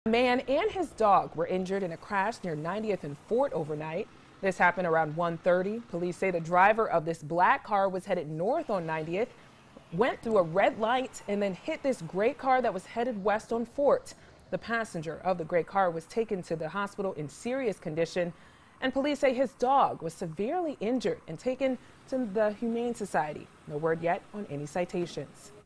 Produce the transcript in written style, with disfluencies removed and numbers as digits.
A man and his dog were injured in a crash near 90th and Fort overnight. This happened around 1:30. Police say the driver of this black car was headed north on 90th, went through a red light, and then hit this gray car that was headed west on Fort. The passenger of the gray car was taken to the hospital in serious condition, and police say his dog was severely injured and taken to the Humane Society. No word yet on any citations.